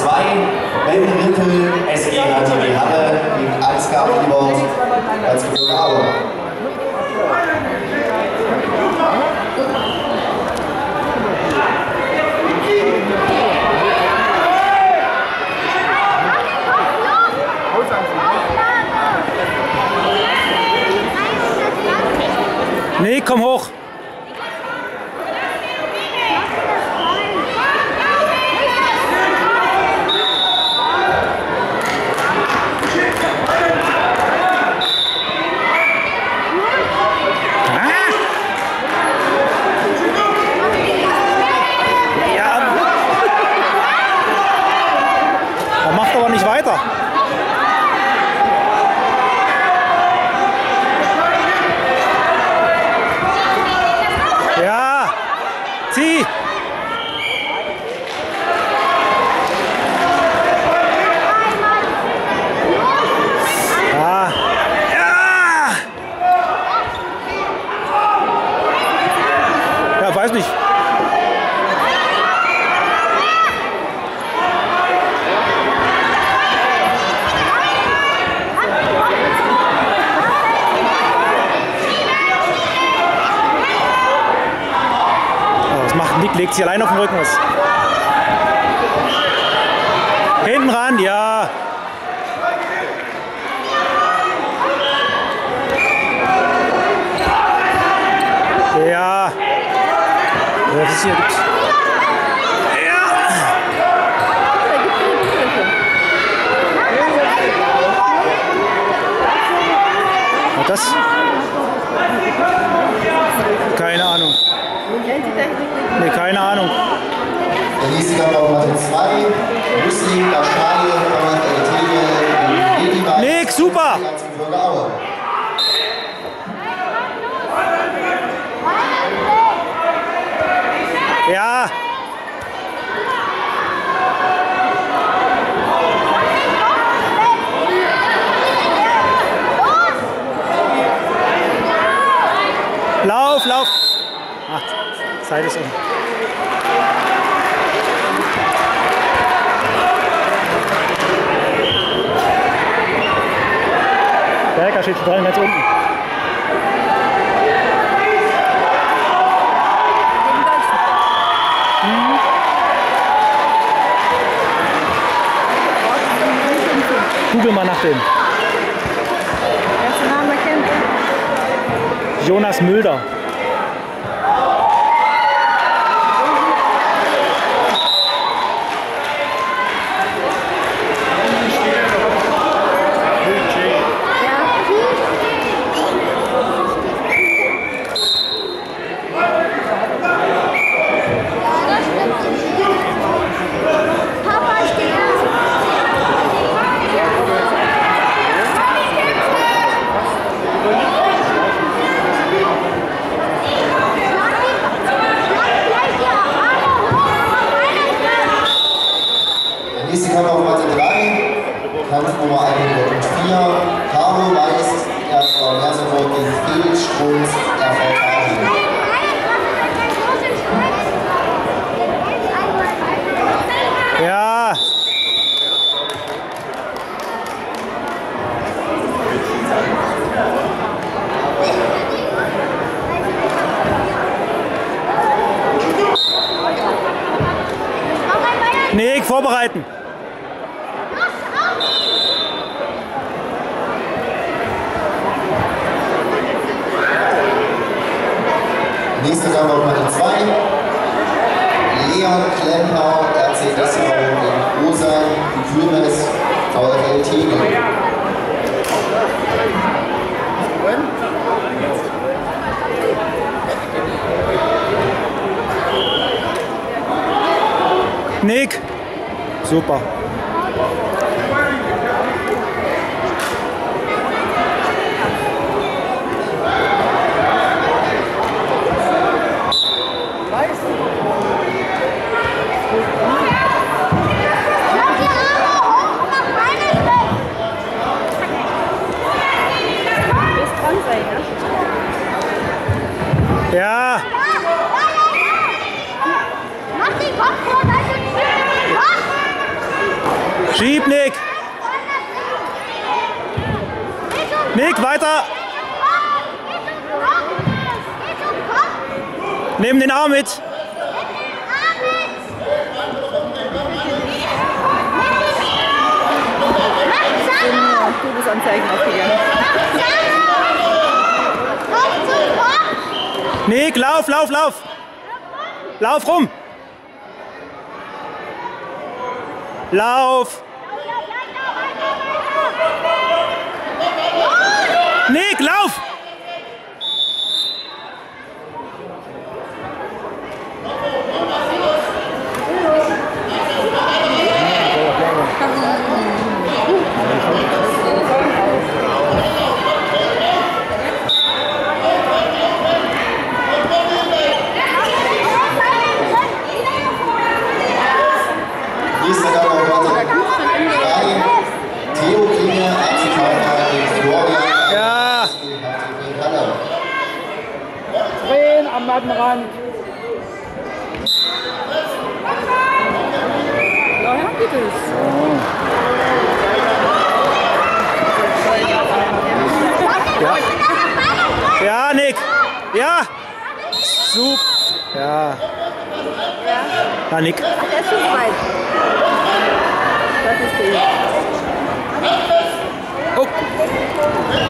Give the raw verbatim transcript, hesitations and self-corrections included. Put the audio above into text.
zwei, Wendelrippel, S G H T W Halle gegen Ansgar Keyboard, Erzgebirge Aue. Nee, komm hoch. Macht aber nicht weiter. Ja, zieh. Ja. Ja. Ja, weiß nicht. Nick legt sich allein auf den Rücken. Was? Hinten ran, ja. Ja. Was ist hier? Ja. Und das? Keine Ahnung. Nee, keine Ahnung. Der nächste Kampf auf Matte zwei, Muslim, Bashali, L T G, Nick, super! Erzgebirge Aue. Ja! Lauf, lauf! Ach, Zeit ist um. Berger steht dran, ganz unten. Mhm. Google mal nach dem. Kannst du den Namen erkennen? Jonas Mülder. Nächste Kampf auf Matte drei, Kampf Nummer hundertvier, Caro Weiß, erster Merseburg gegen Felix Strunz, R V Tagi. Ja. Nick, vorbereiten. Nächste Kampf auf Matte zwei, Leon Klemper, R C Dessau gegen Osan Kühlmes, VfL Tegel. Nick, super. Ja. Mach den Kopf vor, das ist Schieb, Nick! Nick, weiter! Nimm den Arm mit! Todesanzeigen aufgegangen. Nick, lauf, lauf, lauf! Lauf rum! Lauf! Nick, lauf! Nächster Gang auf Platte drei. Theo Klinger, A C Kaufer gegen Florian. Ja! H T B Halle. Drehen am Mattenrand. Ja, geht es. Ja, ja Nick! Ja! Super! Ja! Ja, Nick! Der ist schon weit. Das ist der. Oh.